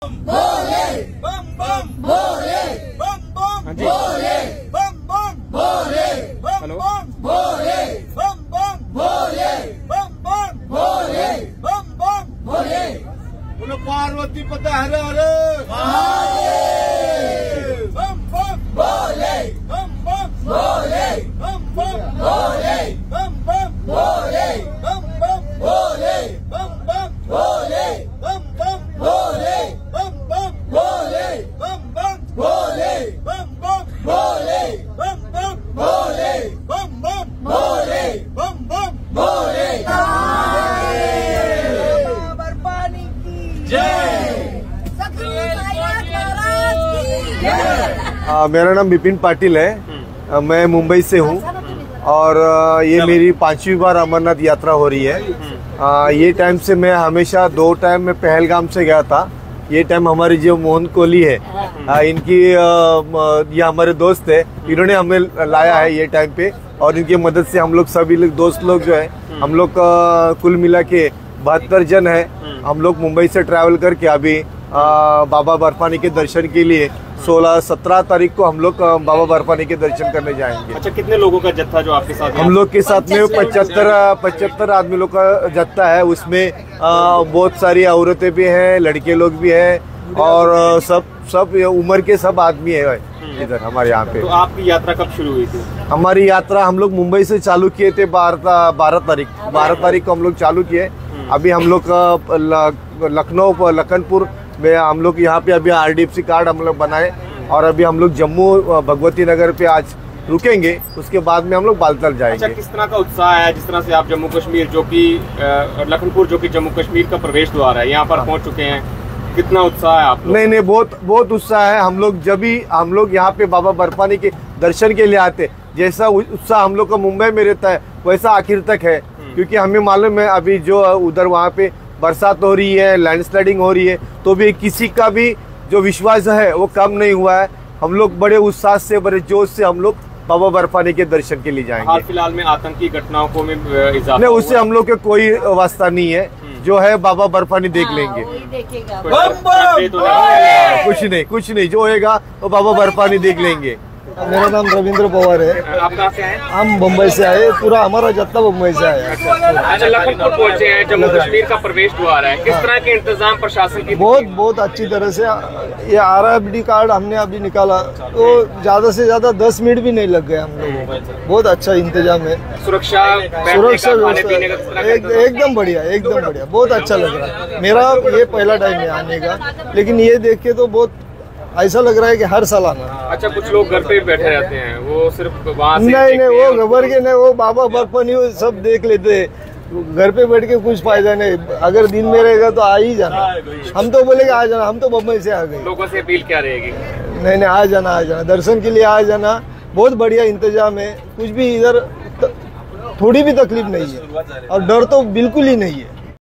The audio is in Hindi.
भोले बम बम भोले बम बम भोले बम बम भोले बम बम भोले बम बम भोले बम बम भोले बम बम भोले। बोलो पार्वती पता हरे हरे महादेव। बम बम भोले बम बम भोले बम बम भोले बम बम भोले बम बम भोले बम बम भोले बम बम भोले बम बम भोले बम बम भोले बम बम भोले बम बम भोले बम बम भोले बम बम भोले। बर्फानी की जय। मेरा नाम विपिन पाटिल है, मैं मुंबई से हूँ और ये मेरी 5वीं बार अमरनाथ यात्रा हो रही है। ये टाइम से मैं हमेशा 2 टाइम में पहलगाम से गया था। ये टाइम हमारे जो मोहन कोहली है, इनकी ये हमारे दोस्त है, इन्होंने हमें लाया है ये टाइम पे और इनकी मदद से हम लोग सभी लोग दोस्त लोग जो है हम लोग कुल मिला के 72 जन है। हम लोग मुंबई से ट्रैवल करके अभी बाबा बर्फानी के दर्शन के लिए 16-17 तारीख को हम लोग बाबा बर्फानी के दर्शन करने जाएंगे। अच्छा, कितने लोगों का जत्था जो आपके साथ? हम लोग के साथ में 75 आदमी लोग का जत्था है। उसमें बहुत सारी औरतें भी हैं, लड़के लोग भी हैं और सब उम्र के सब आदमी है इधर हमारे यहाँ पे। तो आपकी यात्रा कब शुरू हुई थी? हमारी यात्रा हम लोग मुंबई से चालू किए थे 12 तारीख को हम लोग चालू किए। अभी हम लोग लखनऊ लखनपुर में हम लोग यहाँ पे अभी RDFC कार्ड हम लोग बनाए और अभी हम लोग जम्मू भगवती नगर पे आज रुकेंगे, उसके बाद में हम लोग बालतल जाएंगे। अच्छा, किस तरह का उत्साह है जिस तरह से आप जम्मू कश्मीर जो कि लखनपुर जो कि जम्मू कश्मीर का प्रवेश द्वार है यहाँ पर पहुँच चुके हैं, कितना उत्साह है आप लोग? नहीं, बहुत उत्साह है। हम लोग जब भी हम लोग यहाँ पे बाबा बर्फानी के दर्शन के लिए आते, जैसा उत्साह हम लोग का मुंबई में रहता है वैसा आखिर तक है, क्योंकि हमें मालूम है अभी जो उधर वहाँ पे बरसात हो रही है, लैंडस्लाइडिंग हो रही है, तो भी किसी का भी जो विश्वास है वो कम नहीं हुआ है। हम लोग बड़े उत्साह से, बड़े जोश से हम लोग बाबा बर्फानी के दर्शन के लिए जाएंगे। हाल फिलहाल में आतंकी घटनाओं को में इजाफा नहीं, उससे हम लोग के कोई वास्ता नहीं है। जो है बाबा बर्फानी देख लेंगे। कुछ नहीं जो होएगा वो बाबा बर्फानी देख लेंगे। मेरा नाम रविंद्र पवार है। आप कहाँ से आए? हम मुंबई से आए, पूरा हमारा जत्था मुंबई से आया। अच्छा, लखनपुर पहुँचे हैं, जम्मू कश्मीर का प्रवेश द्वार है, किस तरह के इंतजाम प्रशासन की? बहुत अच्छी तरह से। ये RFID कार्ड हमने अभी निकाला तो ज्यादा से ज्यादा 10 मिनट भी नहीं लग गए हम लोगों को। बहुत अच्छा इंतजाम है, सुरक्षा व्यवस्था एकदम बढ़िया, बहुत अच्छा लग रहा है। मेरा ये पहला टाइम है आने का, लेकिन ये देख के तो बहुत ऐसा लग रहा है कि हर साल आना। अच्छा, कुछ लोग घर पे बैठे रहते हैं, वो सिर्फ वहाँ से नहीं, वो घबर के नहीं, वो बाबा बर्फानी सब देख लेते हैं। घर पे बैठ के कुछ फायदा नहीं, अगर दिन में रहेगा तो आ ही जाना। हम तो बोलेंगे आ जाना, हम तो मुंबई से आ गए। लोगों से अपील क्या रहेगी? नहीं, आ जाना दर्शन के लिए आ जाना। बहुत बढ़िया इंतजाम है, कुछ भी इधर थोड़ी भी तकलीफ नहीं है और डर तो बिल्कुल ही नहीं है।